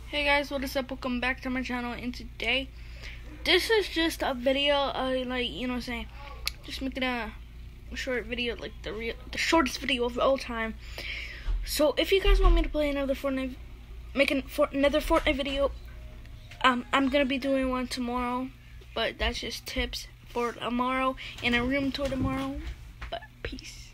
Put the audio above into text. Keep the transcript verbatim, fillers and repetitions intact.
Hey guys, what is up? Welcome back to my channel, and today this is just a video, uh, like, you know what I'm saying, just making a short video, like the real, the shortest video of all time. So if you guys want me to play another Fortnite, making for another Fortnite video, um, I'm gonna be doing one tomorrow, but that's just tips for tomorrow and a room tour tomorrow. But peace.